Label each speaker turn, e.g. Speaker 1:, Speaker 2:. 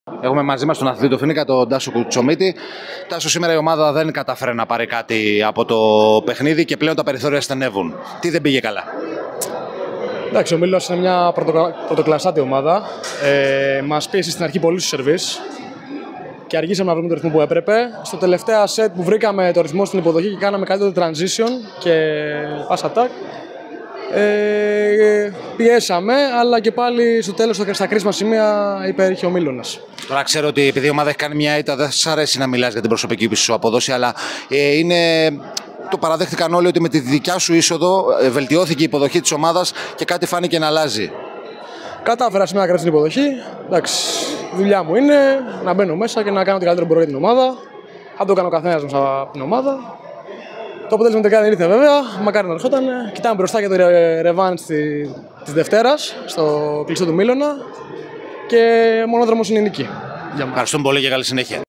Speaker 1: Έχουμε μαζί μας τον αθλητή του Φοίνικα, τον Τάσο Κουτσομίτη. Τάσο, σήμερα η ομάδα δεν κατάφερε να πάρει κάτι από το παιχνίδι και πλέον τα περιθώρια στενεύουν. Τι δεν πήγε καλά?
Speaker 2: Εντάξει, ο Μήλος είναι μια πρωτοκλασσάτη ομάδα. Μας πίεσε στην αρχή πολύ στους σερβίς και αργήσαμε να βρούμε το ρυθμό που έπρεπε. Στο τελευταίο set που βρήκαμε το ρυθμό στην υποδοχή και κάναμε καλύτερο transition και pass attack, πιέσαμε, αλλά και πάλι στο τέλος στα κρίσιμα σημεία υπέρχε ο Μήλωνας.
Speaker 1: Τώρα ξέρω ότι επειδή η ομάδα έχει κάνει μια ήττα, δεν σας αρέσει να μιλάς για την προσωπική σου απόδοση, αλλά το παραδέχτηκαν όλοι ότι με τη δικιά σου είσοδο βελτιώθηκε η υποδοχή της ομάδας και κάτι φάνηκε να αλλάζει.
Speaker 2: Κατάφερα σήμερα να κρατήσω την υποδοχή. Εντάξει, η δουλειά μου είναι να μπαίνω μέσα και να κάνω ό,τι καλύτερο μπορώ για την ομάδα. Θα το κάνω ο καθένας μας από την ομάδα. Το αποτέλεσμα τελικά δεν ήρθε βέβαια, μακάρι να ερχόταν. Κοιτάμε μπροστά για το ρεβάν της Δευτέρας στο κλειστό του Μήλωνα και μονόδρομος είναι η νίκη.
Speaker 1: Ευχαριστούμε πολύ και καλή συνέχεια.